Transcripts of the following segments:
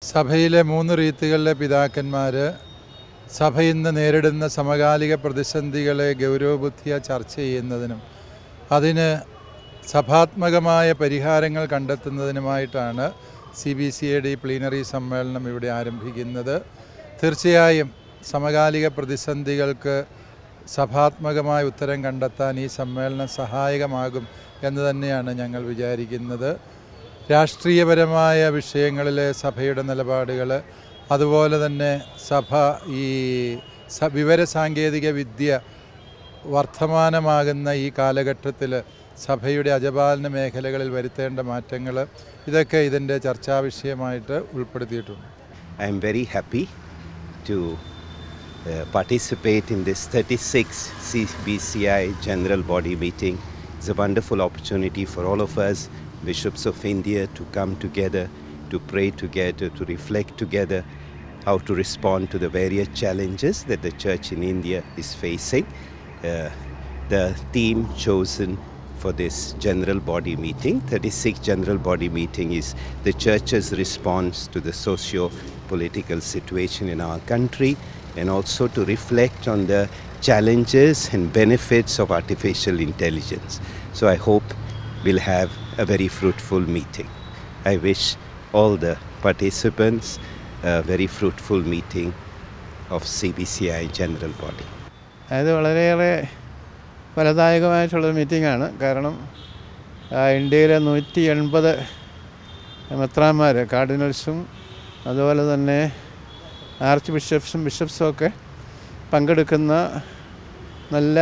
സഭയിലെ 3 റീത്തുകളിലെ പിതാക്കന്മാർ സഭ ഇന്ന് നേരിടുന്ന സമകാലിക പ്രതിസന്ധികളെ ഗൗരവബുദ്ധിയാ ചർച്ച ചെയ്യുന്നതിനും അതിന് സഭാത്മകമായ പരിഹാരങ്ങൾ കണ്ടെത്തുന്നതിനുമായിട്ടാണ് CBCAD പ്ലീനറി സമ്മേളനം ഇവിടെ ആരംഭിക്കുന്നത്. തീർച്ചയായും സമകാലിക പ്രതിസന്ധികൾക്ക് സഭാത്മകമായ ഉത്തരം കണ്ടെത്താൻ ഈ സമ്മേളനം സഹായകമാകും എന്ന് തന്നെയാണ് ഞങ്ങൾ വിചാരിക്കുന്നത്. രാഷ്ട്രീയപരമായ വിഷയങ്ങളിലെ സഭയുടെ നിലപാടുകൾ, അതുപോലെ തന്നെ സഭ ഈ വിവരസാങ്കേതിക വിദ്യ വർത്തമാനമാകുന്ന ഈ കാലഘട്ടത്തിൽ സഭയുടെ അജപാലന മേഖലകളിൽ വരുത്തേണ്ട മാറ്റങ്ങൾ, ഇതൊക്കെ ഇതിൻ്റെ ചർച്ചാ വിഷയമായിട്ട് ഉൾപ്പെടുത്തിയിട്ടുണ്ട്. I am very happy to participate in this 36th CBCI General Body Meeting. It's a wonderful opportunity for all of us, Bishops of India, to come together, to pray together, to reflect together how to respond to the various challenges that the Church in India is facing. The theme chosen for this General Body Meeting, 36th General Body Meeting, is the Church's response to the socio-political situation in our country, and also to reflect on the challenges and benefits of artificial intelligence. So I hope we'll have a very fruitful meeting. I wish all the participants a very fruitful meeting of CBCI General Body. അത് വളരെയേറെ ഫലദായകമായിട്ടുള്ളൊരു മീറ്റിംഗാണ്. കാരണം ഇന്ത്യയിലെ 180 മെത്രാന്മാർ, കാർഡിനൽസും അതുപോലെ തന്നെ arch ബിഷപ്സും ഒക്കെ പങ്കെടുക്കുന്ന നല്ല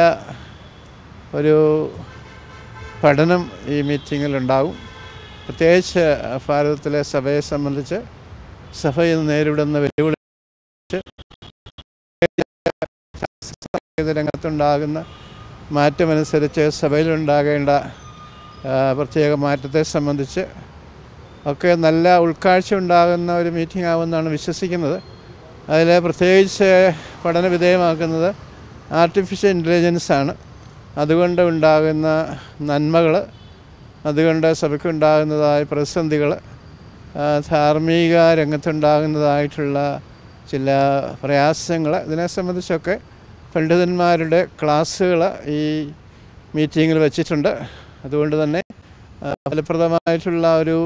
ഒരു പഠനം ഈ മീറ്റിങ്ങിലുണ്ടാകും. പ്രത്യേകിച്ച് ഭാരതത്തിലെ സഭയെ സംബന്ധിച്ച് സഭ ഇന്ന് നേരിടുന്ന വെല്ലുവിളി, രംഗത്തുണ്ടാകുന്ന മാറ്റമനുസരിച്ച് സഭയിലുണ്ടാകേണ്ട പ്രത്യേക മാറ്റത്തെ സംബന്ധിച്ച് ഒക്കെ നല്ല ഉൾക്കാഴ്ച ഉണ്ടാകുന്ന ഒരു മീറ്റിംഗ് ആവുമെന്നാണ് വിശ്വസിക്കുന്നത്. അതിൽ പ്രത്യേകിച്ച് പഠന വിധേയമാക്കുന്നത് ആർട്ടിഫിഷ്യൽ ഇൻ്റലിജൻസാണ്. അതുകൊണ്ട് ഉണ്ടാകുന്ന നന്മകൾ, അതുകൊണ്ട് സഭയ്ക്കുണ്ടാകുന്നതായ പ്രതിസന്ധികൾ, ധാർമ്മിക രംഗത്തുണ്ടാകുന്നതായിട്ടുള്ള ചില പ്രയാസങ്ങൾ, ഇതിനെ സംബന്ധിച്ചൊക്കെ പണ്ഡിതന്മാരുടെ ക്ലാസ്സുകൾ ഈ മീറ്റിങ്ങിൽ വച്ചിട്ടുണ്ട്. അതുകൊണ്ട് തന്നെ ഫലപ്രദമായിട്ടുള്ള ഒരു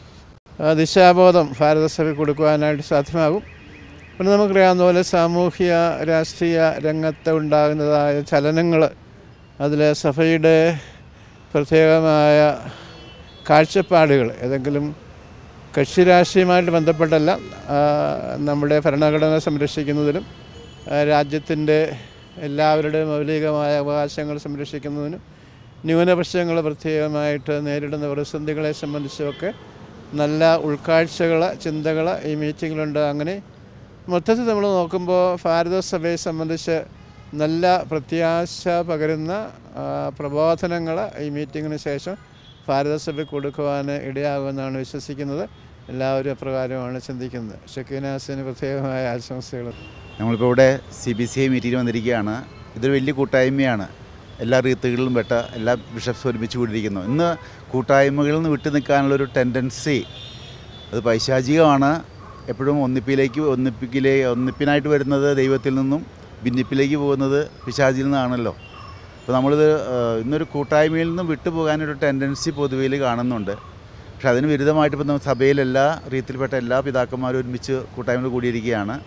ദിശാബോധം ഭാരതസഭയ്ക്ക് കൊടുക്കുവാനായിട്ട് സാധ്യമാകും. പിന്നെ നമുക്കറിയാവുന്ന പോലെ സാമൂഹ്യ രാഷ്ട്രീയ രംഗത്ത് ഉണ്ടാകുന്നതായ ചലനങ്ങൾ, അതിൽ സഭയുടെ പ്രത്യേകമായ കാഴ്ചപ്പാടുകൾ, ഏതെങ്കിലും കക്ഷി രാഷ്ട്രീയമായിട്ട് ബന്ധപ്പെട്ടല്ല, നമ്മുടെ ഭരണഘടന സംരക്ഷിക്കുന്നതിനും രാജ്യത്തിൻ്റെ എല്ലാവരുടെയും മൗലികമായ അവകാശങ്ങൾ സംരക്ഷിക്കുന്നതിനും ന്യൂനപക്ഷങ്ങൾ പ്രത്യേകമായിട്ട് നേരിടുന്ന പ്രതിസന്ധികളെ സംബന്ധിച്ചൊക്കെ നല്ല ഉൾക്കാഴ്ചകൾ, ചിന്തകൾ ഈ മീറ്റിങ്ങിലുണ്ട്. അങ്ങനെ മൊത്തത്തിൽ നമ്മൾ നോക്കുമ്പോൾ ഭാരതസഭയെ സംബന്ധിച്ച് നല്ല പ്രത്യാശ പകരുന്ന പ്രബോധനങ്ങൾ ഈ മീറ്റിങ്ങിന് ശേഷം ഭാരതസഭയ്ക്ക് കൊടുക്കുവാൻ ഇടയാകുമെന്നാണ് വിശ്വസിക്കുന്നത്. എല്ലാവരും അപ്രകാരമാണ് ചിന്തിക്കുന്നത്. ഷക്കീനാസിന് പ്രത്യേകമായ ആശംസകൾ. നമ്മളിപ്പോൾ ഇവിടെ CBCI മീറ്റിങ്ങിന് വന്നിരിക്കുകയാണ്. ഇതൊരു വലിയ കൂട്ടായ്മയാണ്. എല്ലാ റീത്തുകളിലും പെട്ട എല്ലാ ബിഷപ്സ് ഒരുമിച്ച് കൂടിയിരിക്കുന്നു. ഇന്ന് കൂട്ടായ്മകളിൽ നിന്ന് വിട്ടു നിൽക്കാനുള്ളൊരു ടെൻഡൻസി അത് പൈശാചികമാണ്. എപ്പോഴും ഒന്നിപ്പിനായിട്ട് വരുന്നത് ദൈവത്തിൽ നിന്നും ഭിന്നിപ്പിലേക്ക് പോകുന്നത് പിശാചിൽ നിന്നാണല്ലോ. അപ്പോൾ നമ്മളിത് ഇന്നൊരു കൂട്ടായ്മയിൽ നിന്നും വിട്ടുപോകാനൊരു ടെൻഡൻസി പൊതുവയിൽ കാണുന്നുണ്ട്. പക്ഷെ അതിന് വിരുദ്ധമായിട്ട് ഇപ്പം റിയത്തിൽപ്പെട്ട റീത്തിൽപ്പെട്ട എല്ലാ പിതാക്കന്മാരും ഒരുമിച്ച് കൂട്ടായ്മയിൽ കൂടിയിരിക്കുകയാണ്.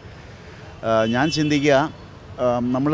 ഞാൻ ചിന്തിക്കുക, നമ്മൾ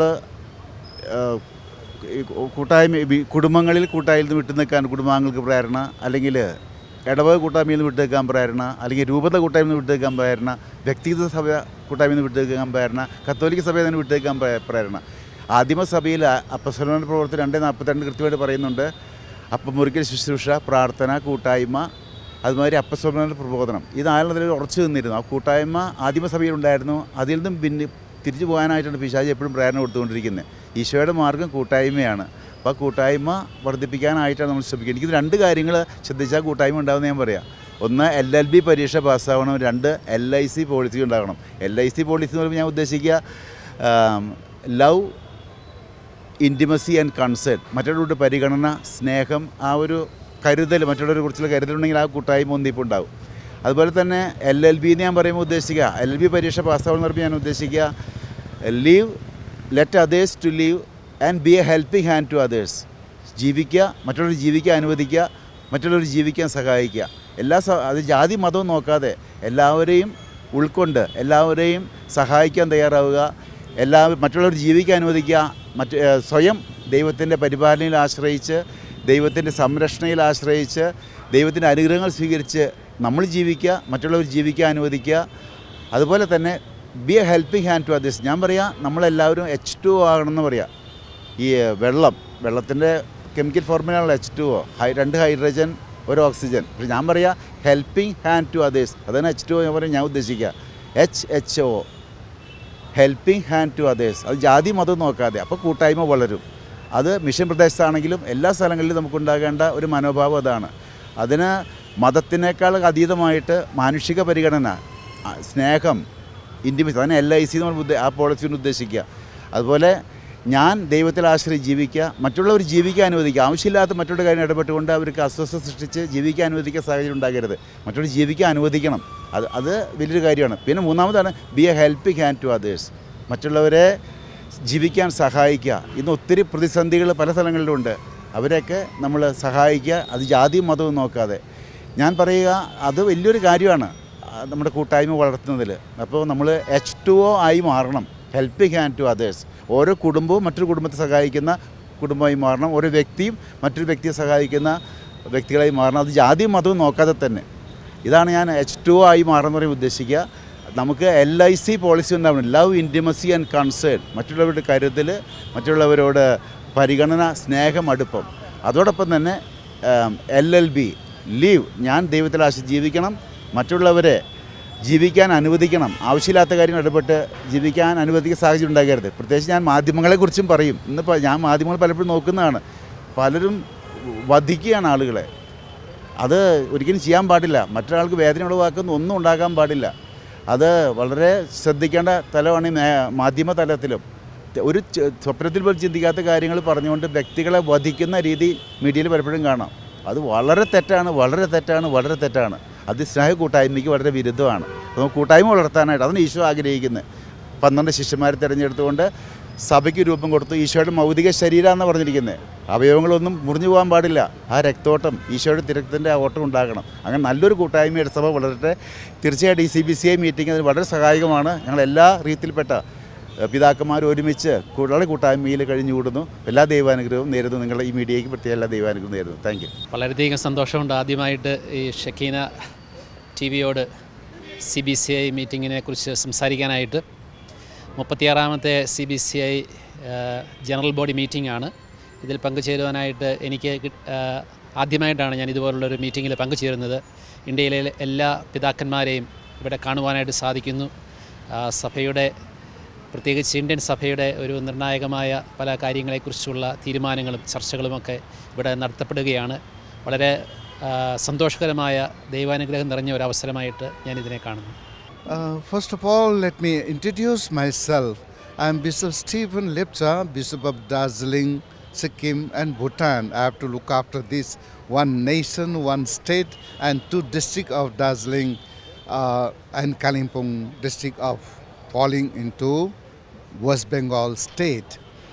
കുടുംബങ്ങളിൽ കൂട്ടായ്മയിൽ നിന്ന് വിട്ടു നിൽക്കാൻ കുടുംബാംഗങ്ങൾക്ക് പ്രേരണ, അല്ലെങ്കിൽ ഇടവക കൂട്ടായ്മയിൽ നിന്ന് വിട്ടു നിൽക്കാൻ പ്രേരണ, അല്ലെങ്കിൽ രൂപത കൂട്ടായ്മയിൽ നിന്ന് വിട്ടു നിൽക്കാൻ പ്രേരണ, വ്യക്തിഗത സഭ കൂട്ടായ്മയിൽ നിന്ന് വിട്ടു നിൽക്കാൻ പ്രേരണ, കത്തോലിക്ക സഭയിൽ നിന്ന് വിട്ടു നിൽക്കാൻ പ്രേരണ. ആദിമസഭയിൽ അപ്പസ്തോലന്മാരുടെ പ്രവർത്തനം 2:42 കൃത്യമായിട്ട് പറയുന്നുണ്ട്. അപ്പം മുറിക്കൽ ശുശ്രൂഷ, പ്രാർത്ഥന, കൂട്ടായ്മ, അതുമാതിരി അപ്പസ്തോലന്മാരുടെ പ്രബോധനം, ഇതായാലും ഉറച്ചു നിന്നിരുന്നു. ആ കൂട്ടായ്മ ആദിമസഭയിലുണ്ടായിരുന്നു. അതിൽ നിന്നും തിരിച്ചു പോകാനായിട്ടാണ് പിശാചി എപ്പോഴും പ്രേരണ കൊടുത്തുകൊണ്ടിരിക്കുന്നത്. ഈശോയുടെ മാർഗ്ഗം കൂട്ടായ്മയാണ്. അപ്പോൾ ആ കൂട്ടായ്മ വർദ്ധിപ്പിക്കാനായിട്ടാണ് നമ്മൾ ശ്രമിക്കുന്നത്. എനിക്കിത് 2 കാര്യങ്ങൾ ശ്രദ്ധിച്ചാൽ കൂട്ടായ്മ ഉണ്ടാകുമെന്ന് ഞാൻ പറയാം. ഒന്ന്, LLB പരീക്ഷ പാസ്സാവണം. 2, LIC പോളിസി ഉണ്ടാകണം. LIC പോളിസി എന്ന് പറയുമ്പോൾ ഞാൻ ഉദ്ദേശിക്കുക ലവ്, ഇൻറ്റിമസി ആൻഡ് കൺസേൺ, മറ്റുള്ളവരുടെ പരിഗണന, സ്നേഹം, ആ ഒരു കരുതൽ, മറ്റുള്ളവരെ കുറിച്ചുള്ള കരുതലുണ്ടെങ്കിൽ ആ കൂട്ടായ്മ ഒന്നിപ്പോൾ ഉണ്ടാവും. അതുപോലെ തന്നെ LLB എന്ന് ഞാൻ പറയുമ്പോൾ ഉദ്ദേശിക്കുക, LLB പരീക്ഷ പാസ്സാവുന്ന പറയുമ്പോൾ ഞാൻ ഉദ്ദേശിക്കുക live, let others to live and be a helping hand to others. ജീവിക്കുക, മറ്റുള്ളവർ ജീവിക്കാൻ അനുവദിക്കുക, മറ്റുള്ളവർ ജീവിക്കാൻ സഹായിക്കുക. അത് ജാതി മതവും നോക്കാതെ എല്ലാവരെയും ഉൾക്കൊണ്ട് എല്ലാവരെയും സഹായിക്കാൻ തയ്യാറാവുക, മറ്റുള്ളവർ ജീവിക്കാൻ അനുവദിക്കുക, സ്വയം ദൈവത്തിൻ്റെ പരിപാലനയിൽ ആശ്രയിച്ച്, ദൈവത്തിൻ്റെ സംരക്ഷണയിൽ ആശ്രയിച്ച്, ദൈവത്തിൻ്റെ അനുഗ്രഹങ്ങൾ സ്വീകരിച്ച് നമ്മൾ ജീവിക്കുക, മറ്റുള്ളവർ ജീവിക്കാൻ അനുവദിക്കുക. അതുപോലെ തന്നെ be a helping hand to others. ഞാൻ പറയാം, നമ്മളെല്ലാവരും H2O ആകണമെന്ന് പറയാം. ഈ വെള്ളത്തിൻ്റെ കെമിക്കൽ ഫോർമുലയാണല്ലോ H2O, 2 ഹൈഡ്രജൻ 1 ഓക്സിജൻ. പക്ഷേ ഞാൻ പറയാം ഹെൽപ്പിംഗ് ഹാൻഡ് ടു അതേഴ്സ്. അതാണ് H2O ഞാൻ പറയാം, ഞാൻ ഉദ്ദേശിക്കുക HHO, helping hand to others. അത് ജാതി മതം നോക്കാതെ, അപ്പോൾ കൂട്ടായ്മ വളരും. അത് മിഷൻ പ്രദേശത്താണെങ്കിലും എല്ലാ സ്ഥലങ്ങളിലും നമുക്കുണ്ടാകേണ്ട ഒരു മനോഭാവം അതാണ്. അതിന് മതത്തിനേക്കാൾ അതീതമായിട്ട് മാനുഷിക പരിഗണന, സ്നേഹം, ഇൻറ്റിമസി, അതിന് LIC നമ്മൾ ആ പോളിസിന് ഉദ്ദേശിക്കുക. അതുപോലെ ഞാൻ ദൈവത്തിൽ ആശ്രയിച്ച് ജീവിക്കുക, മറ്റുള്ളവർ ജീവിക്കാൻ അനുവദിക്കുക. ആവശ്യമില്ലാത്ത മറ്റുള്ള കാര്യം ഇടപെട്ടുകൊണ്ട് അവർക്ക് അസ്വസ്ഥത സൃഷ്ടിച്ച് ജീവിക്കാൻ അനുവദിക്കുക സാഹചര്യം ഉണ്ടാകരുത്. മറ്റുള്ളവർ ജീവിക്കാൻ അനുവദിക്കണം. അത് വലിയൊരു കാര്യമാണ്. പിന്നെ മൂന്നാമതാണ് be a helping hand to others. മറ്റുള്ളവരെ ജീവിക്കാൻ സഹായിക്കുക. ഇന്ന് ഒത്തിരി പ്രതിസന്ധികൾ പല സ്ഥലങ്ങളിലുണ്ട്. അവരെയൊക്കെ നമ്മൾ സഹായിക്കുക, അത് ജാതിയും മതവും നോക്കാതെ. ഞാൻ പറയുക, അത് വലിയൊരു കാര്യമാണ് നമ്മുടെ കൂട്ടായ്മ വളർത്തുന്നതിൽ. അപ്പോൾ നമ്മൾ H2O ആയി മാറണം, ഹെൽപ്പിംഗ് ഹാൻഡ് ടു അതേഴ്സ്. ഓരോ കുടുംബവും മറ്റൊരു കുടുംബത്തെ സഹായിക്കുന്ന കുടുംബമായി മാറണം, ഓരോ വ്യക്തിയും മറ്റൊരു വ്യക്തിയെ സഹായിക്കുന്ന വ്യക്തികളായി മാറണം. അത് ജാതിയും മതവും നോക്കാതെ തന്നെ. ഇതാണ് ഞാൻ H2O ആയി മാറുന്ന പറയും ഉദ്ദേശിക്കുക. നമുക്ക് LIC പോളിസി ഉണ്ടാവണം, ലവ്, ഇൻറ്റിമസി ആൻഡ് കൺസേൺ. മറ്റുള്ളവരുടെ കരുതൽ, മറ്റുള്ളവരോട് പരിഗണന, സ്നേഹം, അടുപ്പം. അതോടൊപ്പം തന്നെ LLB, ലീവ്, ഞാൻ ദൈവത്തിൽ ആശ്രയിച്ച് ജീവിക്കണം, മറ്റുള്ളവരെ ജീവിക്കാൻ അനുവദിക്കണം. ആവശ്യമില്ലാത്ത കാര്യം ഇടപെട്ട് ജീവിക്കാൻ അനുവദിക്കുന്ന സാഹചര്യം ഉണ്ടാകരുത്. പ്രത്യേകിച്ച് ഞാൻ മാധ്യമങ്ങളെക്കുറിച്ചും പറയും. ഇന്നിപ്പോൾ ഞാൻ മാധ്യമങ്ങൾ പലപ്പോഴും നോക്കുന്നതാണ്, പലരും വധിക്കുകയാണ് ആളുകളെ. അത് ഒരിക്കലും ചെയ്യാൻ പാടില്ല. മറ്റൊരാൾക്ക് വേദന ഉളവാക്കുന്ന ഒന്നും ഉണ്ടാകാൻ പാടില്ല. അത് വളരെ ശ്രദ്ധിക്കേണ്ട തലമാണ് മാധ്യമ തലത്തിലും. ഒരു സ്വപ്നത്തിൽ പോലും ചിന്തിക്കാത്ത കാര്യങ്ങൾ പറഞ്ഞുകൊണ്ട് വ്യക്തികളെ വധിക്കുന്ന രീതി മീഡിയയിൽ പലപ്പോഴും കാണാം. അത് വളരെ തെറ്റാണ്, വളരെ തെറ്റാണ്, വളരെ തെറ്റാണ്. അത് സ്നേഹ കൂട്ടായ്മയ്ക്ക് വളരെ വിരുദ്ധമാണ്. അപ്പോൾ കൂട്ടായ്മ വളർത്താനായിട്ട് അതാണ് ഈശോ ആഗ്രഹിക്കുന്നത്. 12 ശിഷ്യന്മാരെ തിരഞ്ഞെടുത്തുകൊണ്ട് സഭയ്ക്ക് രൂപം കൊടുത്തു. ഈശോയുടെ മൗതിക ശരീരമാണെന്ന് പറഞ്ഞിരിക്കുന്നത്. അവയവങ്ങളൊന്നും മുറിഞ്ഞു പോകാൻ പാടില്ല. ആ രക്തോട്ടം, ഈശോയുടെ തിരക്കത്തിൻ്റെ ആ ഓട്ടം ഉണ്ടാകണം. അങ്ങനെ നല്ലൊരു കൂട്ടായ്മയുടെ സഭ വളരട്ടെ. തീർച്ചയായിട്ടും ഈ CBCI മീറ്റിംഗ് അതിന് വളരെ സഹായകമാണ്. ഞങ്ങളെല്ലാ രീതിയിൽപ്പെട്ട പിതാക്കന്മാർ ഒരുമിച്ച് വളരെ കൂട്ടായ്മയിൽ കഴിഞ്ഞുകൂടുന്നു. എല്ലാ ദൈവാനുഗ്രഹവും നേരുന്നു. നിങ്ങളുടെ ഈ മീഡിയയ്ക്ക് പ്രത്യേക എല്ലാ ദൈവാനുഗ്രഹവും നേരുന്നു. Thank you. വളരെയധികം സന്തോഷമുണ്ട് ആദ്യമായിട്ട് ഈ ഷക്കീന TVയോട് CBCI മീറ്റിങ്ങിനെ കുറിച്ച് സംസാരിക്കാനായിട്ട്. 36ാമത്തെ CBCI ജനറൽ ബോഡി മീറ്റിംഗ് ആണ്. ഇതിൽ പങ്കുചേരുവാനായിട്ട് എനിക്ക് ആദ്യമായിട്ടാണ് ഞാൻ ഇതുപോലുള്ളൊരു മീറ്റിങ്ങിൽ പങ്കുചേരുന്നത്. ഇന്ത്യയിലെ എല്ലാ പിതാക്കന്മാരെയും ഇവിടെ കാണുവാനായിട്ട് സാധിക്കുന്നു. സഭയുടെ, പ്രത്യേകിച്ച് ഇന്ത്യൻ സഭയുടെ ഒരു നിർണായകമായ പല കാര്യങ്ങളെക്കുറിച്ചുള്ള തീരുമാനങ്ങളും ചർച്ചകളുമൊക്കെ ഇവിടെ നടത്തപ്പെടുകയാണ്. വളരെ സന്തോഷകരമായ ദൈവാനുഗ്രഹം നിറഞ്ഞ ഒരു അവസരമായിട്ട് ഞാനിതിനെ കാണുന്നു. First of all, let me introduce myself. I am Bishop Stephen Lepcha, Bishop of Darjeeling, Sikkim and Bhutan. I have to look after this one nation, one state and 2 districts of Darjeeling and Kalimpong district of falling into West Bengal state.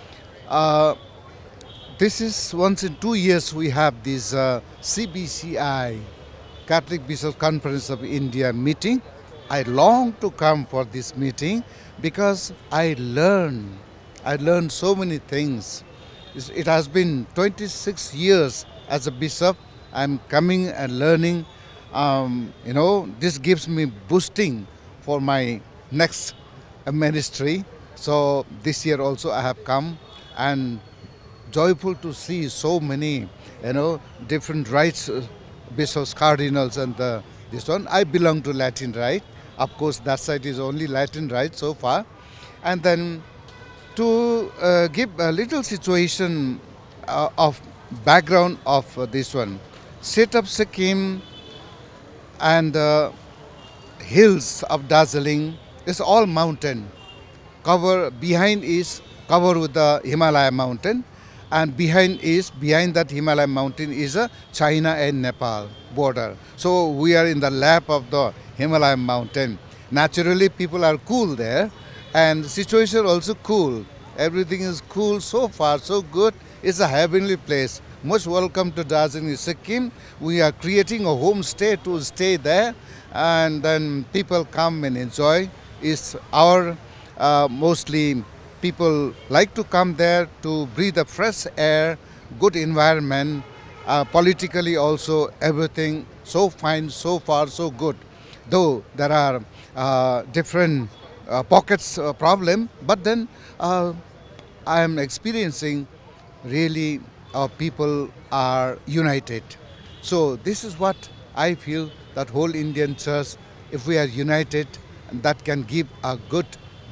This is once in 2 years we have this CBCI, Catholic Bishops Conference of India meeting. I long to come for this meeting because I learned so many things. It has been 26 years as a bishop. I'm coming and learning. This gives me boosting for my next ministry. So this year also I have come and joyful to see so many, different rites, bishops, cardinals, and this one. I belong to Latin Rite. Of course, that side is only Latin Rite so far. And then to give a little situation of background of this one, state of Sikkim and hills of Darjeeling is all mountain. Behind is covered with the Himalaya mountain, and behind that Himalayan mountain is a China and Nepal border. So we are in the lap of the Himalayan mountain. Naturally, people are cool there, and the situation also cool. Everything is cool so far, so good. It's a heavenly place. Most welcome to Darjeeling, Sikkim. We are creating a homestay to stay there, and then people come and enjoy. It's our mostly people like to come there to breathe the fresh air, good environment. Politically also everything so fine, so far so good. Though there are different pockets problem, but then I am experiencing really people are united. So this is what I feel, that whole Indian church, if we are united, that can give a good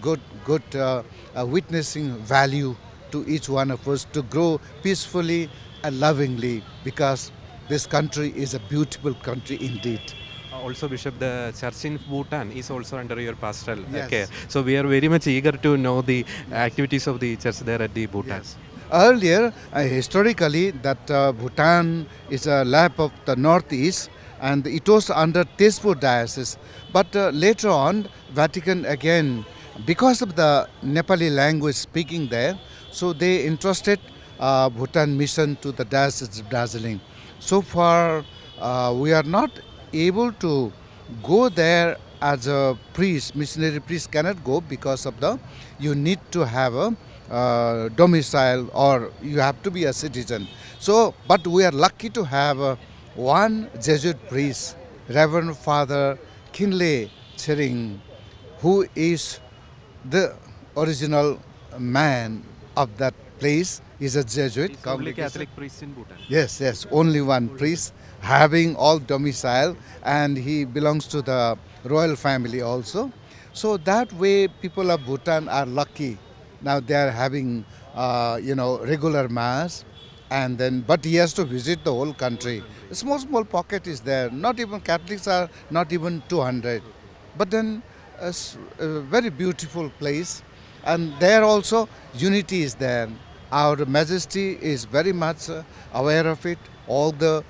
witnessing value to each one of us to grow peacefully and lovingly, because this country is a beautiful country indeed. Also, Bishop, the church in Bhutan is also under your pastoral Yes. care. So we are very much eager to know the activities of the church there at the Bhutan. Yes. Earlier, historically, that Bhutan is a lap of the northeast, and it was under Tezpur diocese. But later on, Vatican again, because of the Nepali language speaking there, so they entrusted Bhutan mission to the diocese of Darjeeling. So far, we are not able to go there as a priest. Missionary priest cannot go because of you need to have a domicile, or you have to be a citizen. So, but we are lucky to have one Jesuit priest, Reverend Father Kinley Chering, who is the original man of that place. Is a Jesuit. It's only Catholic priest in Bhutan. Yes, only one priest having all domicile, and he belongs to the royal family also. So that way people of Bhutan are lucky. Now they are having regular mass, and then but he has to visit the whole country. A small pocket is there. Not even Catholics are not even 200, but then a very beautiful place, and there also unity is there. Our Majesty is very much aware of it. All the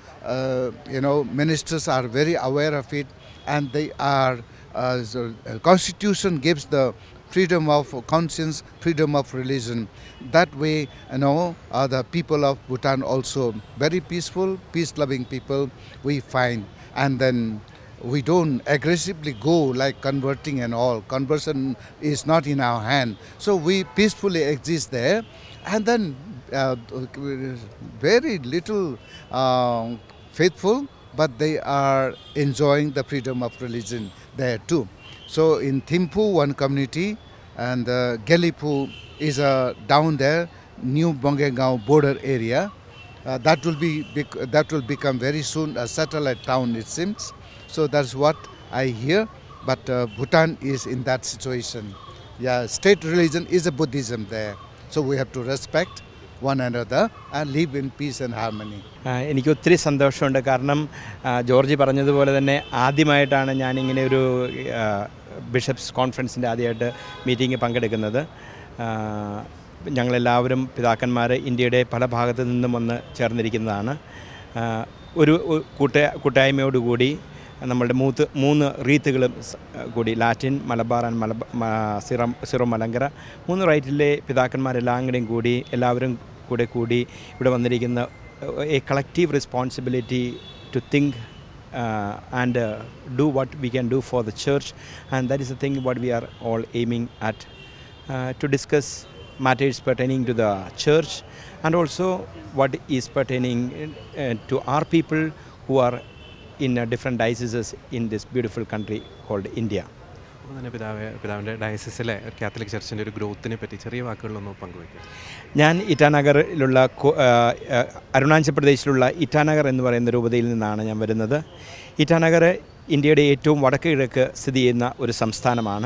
ministers are very aware of it, and they are. Constitution gives the freedom of conscience, freedom of religion. That way, the people of Bhutan also very peaceful, peace-loving people we find, and then we don't aggressively go like converting and all. Conversion is not in our hand. So we peacefully exist there, and then very little faithful, but they are enjoying the freedom of religion there too. So in Thimphu, one community, and Gelipu is down there, New Bongengao border area. That will become very soon a satellite town, it seems. So that's what I hear. But Bhutan is in that situation. Yeah, state religion is a Buddhism there. So we have to respect one another and live in peace and harmony. എനിക്ക് ഒത്തിരി സന്തോഷമുണ്ട്. കാരണം George പറഞ്ഞതുപോലെ തന്നെ ആദ്യമായിട്ടാണ് ഞാനിങ്ങനെ ഒരു bishops കോൺഫറൻസിൻ്റെ ആദ്യമായിട്ട് മീറ്റിംഗ് പങ്കെടുക്കുന്നത്. ഞങ്ങളെല്ലാവരും പിതാക്കന്മാർ ഇന്ത്യയുടെ പല ഭാഗത്തു നിന്നും വന്ന് ചേർന്നിരിക്കുന്നതാണ്. ഒരു കൂട്ടായ്മയോടുകൂടി നമ്മളുടെ മൂന്ന് റീത്തുകളും കൂടി, ലാറ്റിൻ, മലബാർ ആൻഡ് സിറോ മലങ്കര, 3 റൈറ്റിലെ പിതാക്കന്മാരെല്ലാം കൂടി എല്ലാവരും കൂടി ഇവിടെ വന്നിരിക്കുന്ന a collective responsibility to think and do what we can do for the church, and that is the thing what we are all aiming at, to discuss matters pertaining to the church, and also what is pertaining to our people who are in different dioceses in this beautiful country called India. അപ്പോൾ തന്നെ പിതാവിൻ്റെ ഡയസിസിലെ Catholic ചർച്ചിൻ്റെ ഒരു ഗ്രോത്തിനെ പറ്റി ചെറിയ വാക്കുകളിലൊന്ന് പങ്കുവയ്ക്കും. ഞാൻ ഇറ്റാനഗറിലുള്ള അരുണാചൽ പ്രദേശിലുള്ള ഇറ്റാനഗർ എന്ന് പറയുന്ന രൂപതയിൽ നിന്നാണ് ഞാൻ വരുന്നത്. ഇറ്റാനഗർ ഇന്ത്യയുടെ ഏറ്റവും വടക്ക് കിഴക്ക് സ്ഥിതി ചെയ്യുന്ന ഒരു സംസ്ഥാനമാണ്.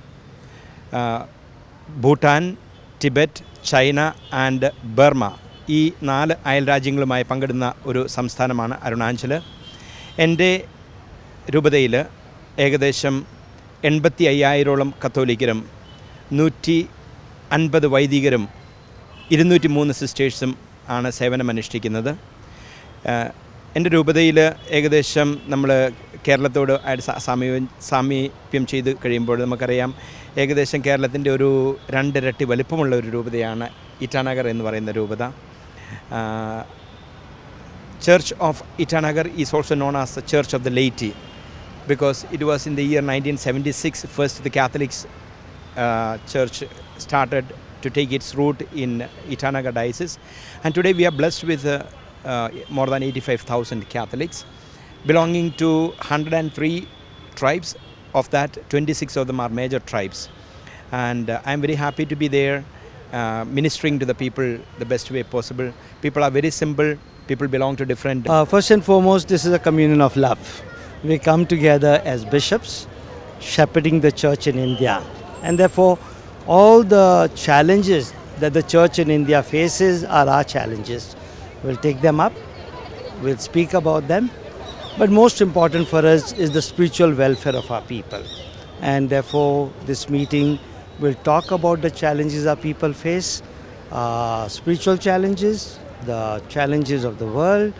Bhutan, Tibet, China and Burma, ഈ 4 അയൽ രാജ്യങ്ങളുമായി പങ്കിടുന്ന ഒരു സംസ്ഥാനമാണ് അരുണാചൽ. എൻ്റെ രൂപതയിൽ ഏകദേശം 85,000 കത്തോലിക്കരും 150 വൈദികരും 203 സിസ്റ്റേഴ്സും ആണ് സേവനമനുഷ്ഠിക്കുന്നത്. എൻ്റെ രൂപതയിൽ ഏകദേശം നമ്മൾ കേരളത്തോട് സാമീപ്യം ചെയ്ത് കഴിയുമ്പോൾ നമുക്കറിയാം ഏകദേശം കേരളത്തിൻ്റെ ഒരു 2 ഇരട്ടി വലിപ്പമുള്ള ഒരു രൂപതയാണ് ഇറ്റാനഗർ എന്ന് പറയുന്ന രൂപത. Church of Itanagar is also known as the Church of the Laity because it was in the year 1976 first the Catholic Church started to take its root in Itanagar diocese, and today we are blessed with more than 85,000 Catholics belonging to 103 tribes. Of that, 26 of them are major tribes, and I am very happy to be there ministering to the people the best way possible. People are very simple. People belong to different... First and foremost, this is a communion of love. We come together as bishops, shepherding the church in India. And therefore, all the challenges that the church in India faces are our challenges. We'll take them up, we'll speak about them. But most important for us is the spiritual welfare of our people. And therefore, this meeting will talk about the challenges our people face, spiritual challenges, the challenges of the world,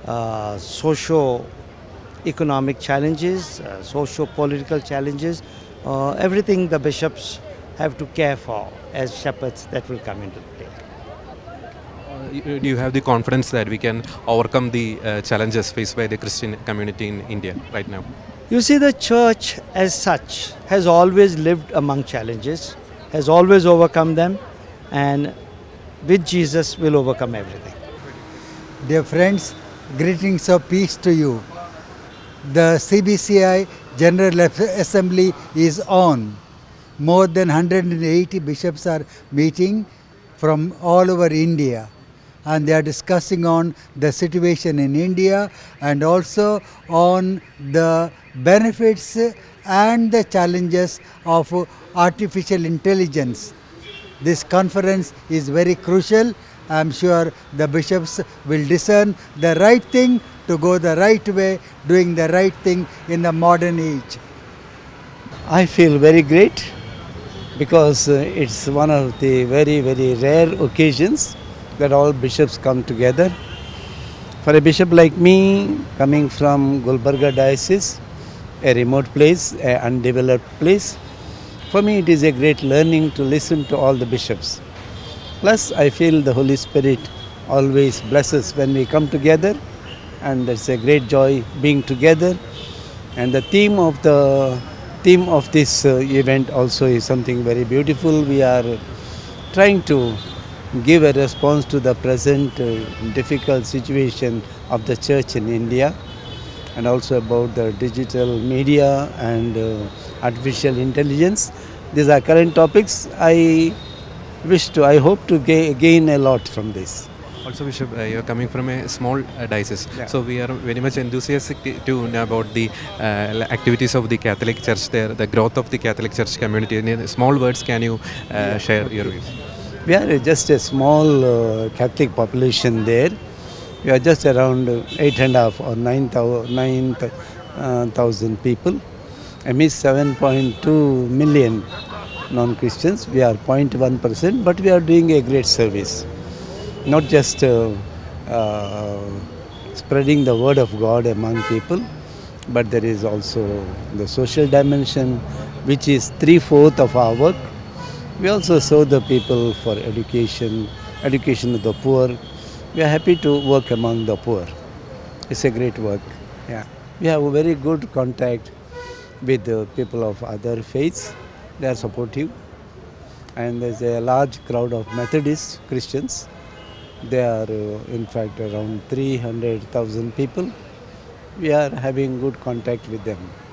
socio-economic challenges, socio-political challenges, everything the bishops have to care for as shepherds that will come into play. Do you have the confidence that we can overcome the challenges faced by the Christian community in India right now? You see, the church as such has always lived among challenges, has always overcome them, and with Jesus will overcome everything. Dear friends, greetings of peace to you. The CBCI General Assembly is on. More than 180 bishops are meeting from all over India, and they are discussing on the situation in India and also on the benefits and the challenges of artificial intelligence. This conference is very crucial. I am sure the bishops will discern the right thing to go the right way, doing the right thing in the modern age. I feel very great because it's one of the very, very rare occasions that all bishops come together. For a bishop like me, coming from Gulbarga Diocese, a remote place, an undeveloped place, for me it is a great learning to listen to all the bishops. Plus, I feel the Holy Spirit always blesses when we come together, and it's a great joy being together. And the theme of this event also is something very beautiful. We are trying to give a response to the present difficult situation of the church in India, and also about the digital media and artificial intelligence. These are current topics. I hope to gain a lot from this. Also, Bishop, you're coming from a small diocese, so we are very much enthusiastic to know about the activities of the Catholic Church there, the growth of the Catholic Church community. In small words, can you share your views? We are just a small Catholic population there. We are just around 8.5 or 9,000 people. Amidst 7.2 million non-Christians, we are 0.1%, but we are doing a great service. Not just spreading the word of God among people, but there is also the social dimension, which is 3/4 of our work. We also serve the people for education of the poor. We are happy to work among the poor. It's a great work. Yeah, we have a very good contact with the people of other faiths. They are supportive, and there's a large crowd of Methodist Christians. They are in fact around 300,000 people. We are having good contact with them.